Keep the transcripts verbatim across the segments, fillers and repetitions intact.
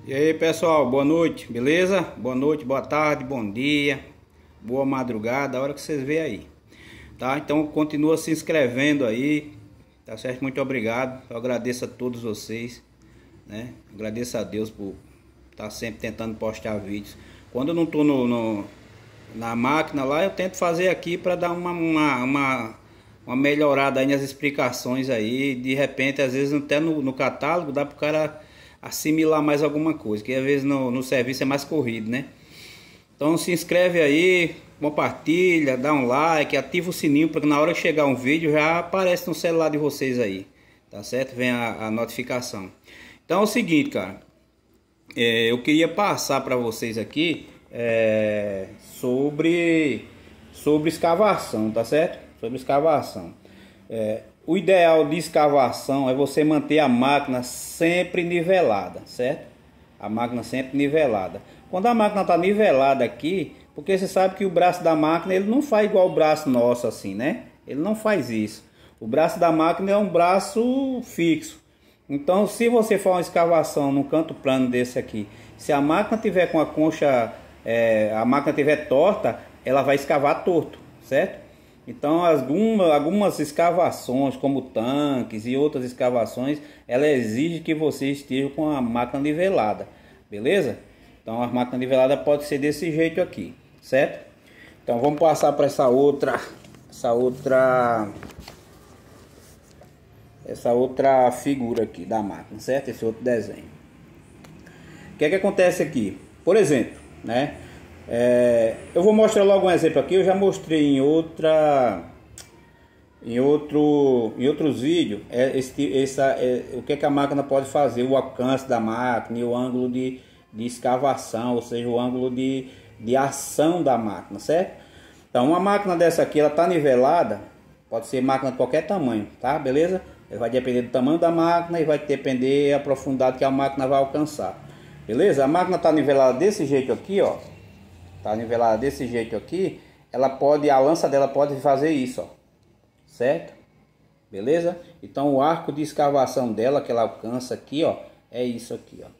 E aí pessoal, boa noite, beleza? Boa noite, boa tarde, bom dia, boa madrugada, a hora que vocês veem aí, tá? Então continua se inscrevendo aí, tá certo? Muito obrigado, eu agradeço a todos vocês, né? Agradeço a Deus por estar sempre tentando postar vídeos. Quando eu não tô no, no na máquina lá, eu tento fazer aqui para dar uma, uma, uma, uma melhorada aí nas explicações aí. De repente, às vezes até no, no catálogo dá para o cara assimilar mais alguma coisa, que às vezes no, no serviço é mais corrido, né? Então se inscreve aí, compartilha, dá um like, ativa o sininho para que na hora que chegar um vídeo já aparece no celular de vocês aí, tá certo? Vem a, a notificação. Então é o seguinte, cara, é, eu queria passar para vocês aqui é, sobre sobre escavação, tá certo? Sobre escavação. É, o ideal de escavação é você manter a máquina sempre nivelada, certo? A máquina sempre nivelada. Quando a máquina está nivelada aqui, porque você sabe que o braço da máquina ele não faz igual o braço nosso assim, né? Ele não faz isso. O braço da máquina é um braço fixo. Então, se você for uma escavação num canto plano desse aqui, se a máquina tiver com a concha, é, a máquina tiver torta, ela vai escavar torto, certo? Então, algumas, algumas escavações, como tanques e outras escavações, ela exige que você esteja com a máquina nivelada, beleza? Então, a máquina nivelada pode ser desse jeito aqui, certo? Então, vamos passar para essa outra, essa outra, essa outra figura aqui da máquina, certo? Esse outro desenho. O que é que acontece aqui? Por exemplo, né? É, eu vou mostrar logo um exemplo aqui. Eu já mostrei em outra em outro em outros vídeos é, esse, essa, é, o que, é que a máquina pode fazer, o alcance da máquina e o ângulo de, de escavação, ou seja, o ângulo de, de ação da máquina, certo? Então uma máquina dessa aqui, ela está nivelada, pode ser máquina de qualquer tamanho, tá? Beleza? Vai depender do tamanho da máquina e vai depender da profundidade que a máquina vai alcançar, beleza? A máquina está nivelada desse jeito aqui, ó. Tá nivelada desse jeito aqui, ela pode, a lança dela pode fazer isso, ó, certo? Beleza? Então o arco de escavação dela que ela alcança aqui, ó, é isso aqui, ó,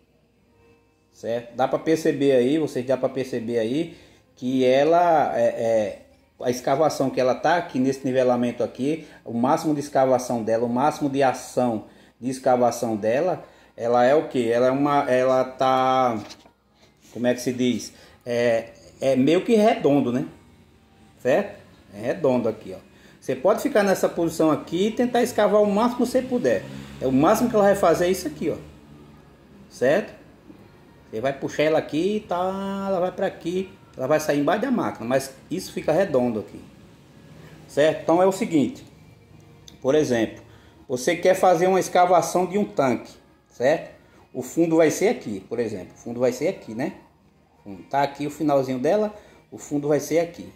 certo? Dá para perceber aí, vocês dá para perceber aí que ela é, é a escavação que ela tá aqui nesse nivelamento aqui, o máximo de escavação dela, o máximo de ação de escavação dela, ela é o que? Ela é uma, ela tá, como é que se diz? É É meio que redondo, né? Certo? É redondo aqui, ó. Você pode ficar nessa posição aqui e tentar escavar o máximo que você puder. É o máximo que ela vai fazer é isso aqui, ó. Certo? Você vai puxar ela aqui e tá, ela vai para aqui, ela vai sair embaixo da máquina, mas isso fica redondo aqui. Certo? Então é o seguinte. Por exemplo, você quer fazer uma escavação de um tanque, certo? O fundo vai ser aqui, por exemplo. O fundo vai ser aqui, né? Tá aqui o finalzinho dela, o fundo vai ser aqui.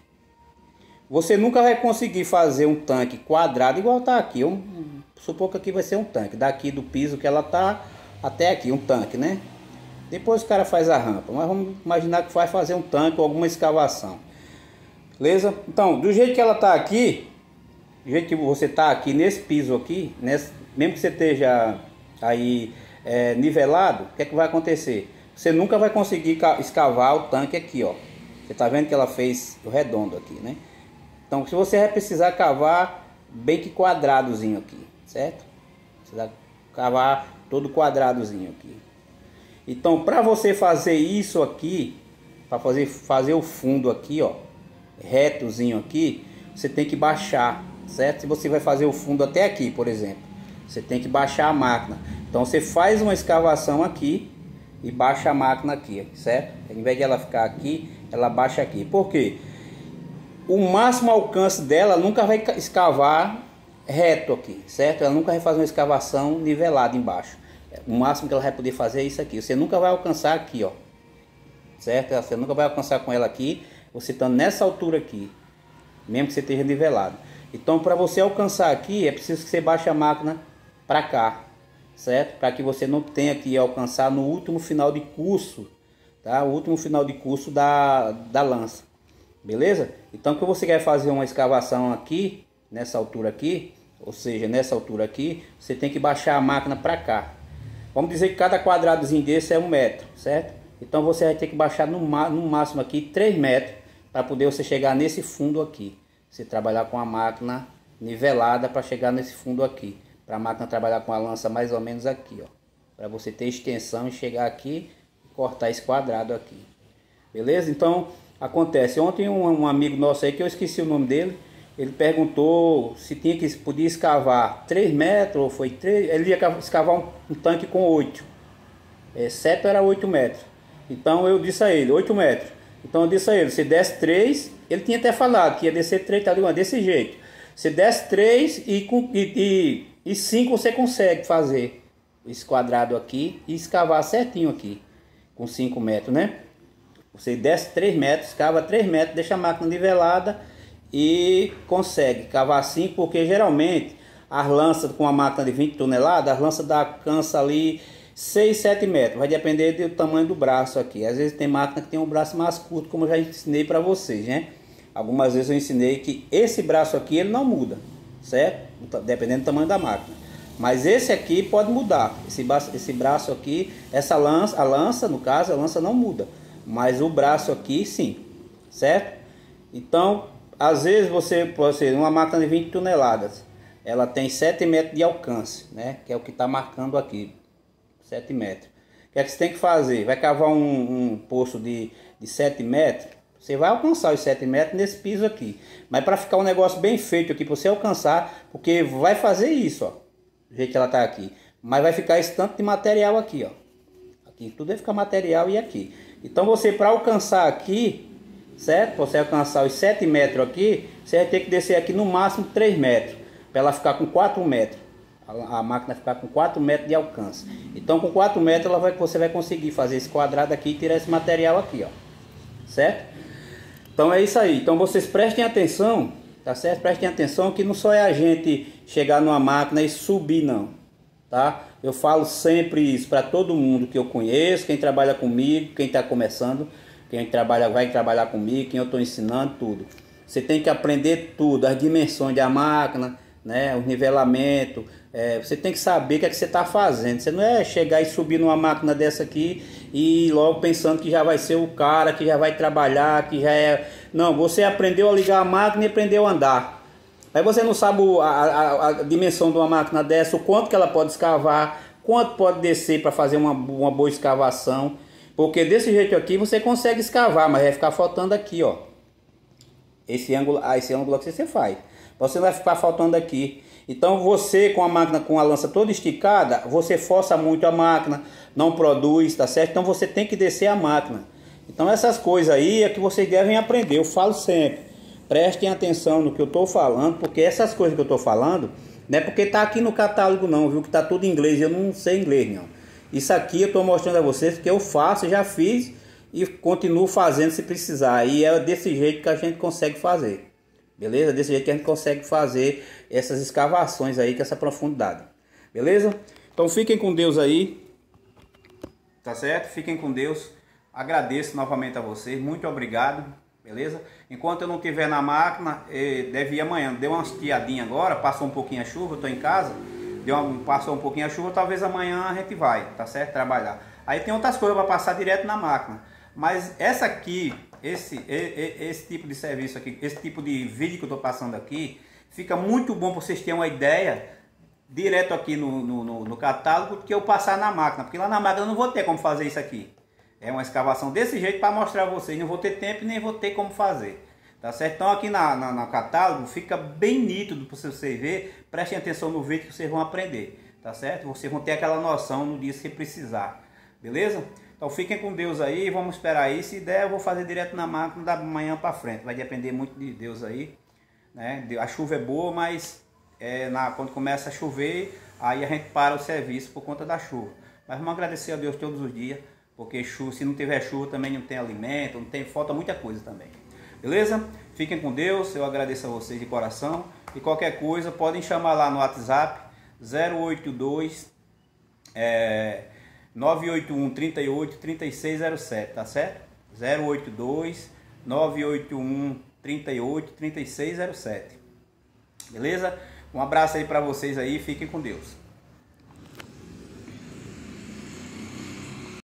Você nunca vai conseguir fazer um tanque quadrado igual tá aqui. Eu supor que aqui vai ser um tanque, daqui do piso que ela tá até aqui, um tanque, né? Depois o cara faz a rampa, mas vamos imaginar que vai fazer um tanque ou alguma escavação. Beleza? Então, do jeito que ela tá aqui, do jeito que você tá aqui nesse piso aqui, nesse, mesmo que você esteja aí é, nivelado, o que é que vai acontecer? Você nunca vai conseguir escavar o tanque aqui, ó. Você tá vendo que ela fez o redondo aqui, né? Então, se você vai precisar cavar bem que quadradozinho aqui, certo? Precisa cavar todo quadradozinho aqui. Então, para você fazer isso aqui, para fazer fazer o fundo aqui, ó, retozinho aqui, você tem que baixar, certo? Se você vai fazer o fundo até aqui, por exemplo, você tem que baixar a máquina. Então, você faz uma escavação aqui e baixa a máquina aqui, certo? Ao invés de ela ficar aqui, ela baixa aqui. Por quê? O máximo alcance dela nunca vai escavar reto aqui, certo? Ela nunca vai fazer uma escavação nivelada embaixo. O máximo que ela vai poder fazer é isso aqui. Você nunca vai alcançar aqui, ó, certo? Você nunca vai alcançar com ela aqui, você estando nessa altura aqui, mesmo que você esteja nivelado. Então, para você alcançar aqui, é preciso que você baixe a máquina para cá, certo? Para que você não tenha que alcançar no último final de curso, tá? O último final de curso da, da lança, beleza? Então, que você quer fazer uma escavação aqui, nessa altura aqui, ou seja, nessa altura aqui, você tem que baixar a máquina para cá, Vamos dizer que cada quadradozinho desse é um metro, certo? Então você vai ter que baixar no, no máximo aqui três metros para poder você chegar nesse fundo aqui. Você trabalhar com a máquina nivelada para chegar nesse fundo aqui. Para a máquina trabalhar com a lança mais ou menos aqui, ó. Para você ter extensão e chegar aqui e cortar esse quadrado aqui. Beleza? Então acontece. Ontem um, um amigo nosso aí, que eu esqueci o nome dele, ele perguntou se tinha que podia escavar três metros ou foi três. Ele ia escavar um, um tanque com oito. É, sete era oito metros. Então eu disse a ele, oito metros. Então eu disse a ele, se desce três, ele tinha até falado que ia descer três, tá ligado? Desse jeito. Se desce três e, e, e cinco você consegue fazer esse quadrado aqui e escavar certinho aqui, com cinco metros, né? Você desce três metros, cava três metros, deixa a máquina nivelada e consegue cavar cinco, porque geralmente as lanças com a máquina de vinte toneladas, as lanças dá, cansa ali seis, sete metros, vai depender do tamanho do braço aqui. Às vezes tem máquina que tem um braço mais curto, como eu já ensinei para vocês, né? Algumas vezes eu ensinei que esse braço aqui ele não muda, certo? Dependendo do tamanho da máquina. Mas esse aqui pode mudar. Esse braço, esse braço aqui, essa lança, a lança, no caso, a lança não muda. Mas o braço aqui sim, certo? Então, às vezes você, você uma máquina de vinte toneladas, ela tem sete metros de alcance, né? Que é o que está marcando aqui, sete metros. O que é que você tem que fazer? Vai cavar um, um poço de, de sete metros, você vai alcançar os sete metros nesse piso aqui. Mas para ficar um negócio bem feito aqui, para você alcançar, porque vai fazer isso, ó, do jeito que ela está aqui. Mas vai ficar esse tanto de material aqui, ó. Aqui tudo vai ficar material e aqui. Então você, para alcançar aqui, certo? Você alcançar os sete metros aqui, você vai ter que descer aqui no máximo três metros, para ela ficar com quatro metros. A, a máquina ficar com quatro metros de alcance. Então com quatro metros ela vai, você vai conseguir fazer esse quadrado aqui e tirar esse material aqui, ó. Certo? Então é isso aí. Então vocês prestem atenção, tá certo? Prestem atenção que não só é a gente chegar numa máquina e subir, não. Tá? Eu falo sempre isso para todo mundo que eu conheço, quem trabalha comigo, quem está começando, quem trabalha, vai trabalhar comigo, quem eu estou ensinando, tudo. Você tem que aprender tudo, as dimensões da máquina, né, o nivelamento. É, você tem que saber o que é que você está fazendo. Você não é chegar e subir numa máquina dessa aqui e ir logo pensando que já vai ser o cara, que já vai trabalhar, que já é... Não, você aprendeu a ligar a máquina e aprendeu a andar. Aí você não sabe a, a, a dimensão de uma máquina dessa, o quanto que ela pode escavar, quanto pode descer para fazer uma, uma boa escavação. Porque desse jeito aqui você consegue escavar, mas vai ficar faltando aqui, ó. Esse ângulo, ah, esse ângulo aqui você faz. Você vai ficar faltando aqui. Então você com a máquina, com a lança toda esticada, você força muito a máquina, não produz, tá certo? Então você tem que descer a máquina. Então essas coisas aí é que vocês devem aprender. Eu falo sempre. Prestem atenção no que eu estou falando, porque essas coisas que eu estou falando, não é porque está aqui no catálogo não, viu? Que está tudo em inglês, eu não sei inglês não. Isso aqui eu estou mostrando a vocês porque eu faço, já fiz e continuo fazendo se precisar. E é desse jeito que a gente consegue fazer. Beleza? Desse jeito que a gente consegue fazer essas escavações aí com essa profundidade. Beleza? Então fiquem com Deus aí. Tá certo? Fiquem com Deus. Agradeço novamente a vocês. Muito obrigado. Beleza? Enquanto eu não estiver na máquina, deve ir amanhã. Deu uma estiadinha agora, passou um pouquinho a chuva, eu estou em casa. Deu uma, passou um pouquinho a chuva, talvez amanhã a gente vai, tá certo? Trabalhar. Aí tem outras coisas para passar direto na máquina. Mas essa aqui, esse, esse tipo de serviço aqui, esse tipo de vídeo que eu estou passando aqui, fica muito bom para vocês terem uma ideia direto aqui no, no, no, no catálogo do que eu passar na máquina. Porque lá na máquina eu não vou ter como fazer isso aqui. É uma escavação desse jeito para mostrar a vocês. Não vou ter tempo e nem vou ter como fazer. Tá certo? Então aqui na, na, no catálogo fica bem nítido para vocês verem. Prestem atenção no vídeo que vocês vão aprender. Tá certo? Vocês vão ter aquela noção no dia que precisar. Beleza? Então fiquem com Deus aí. Vamos esperar aí. Se der eu vou fazer direto na máquina da manhã para frente. Vai depender muito de Deus aí. Né? A chuva é boa, mas é, na, quando começa a chover, aí a gente para o serviço por conta da chuva. Mas vamos agradecer a Deus todos os dias. Porque chuva, se não tiver chuva também não tem alimento, não tem, falta muita coisa também. Beleza? Fiquem com Deus, eu agradeço a vocês de coração. E qualquer coisa, podem chamar lá no WhatsApp zero oito dois, é, nove oito um, três oito, três seis zero sete, tá certo? zero oito dois, nove oito um, três oito, três seis zero sete. Beleza? Um abraço aí para vocês aí, fiquem com Deus.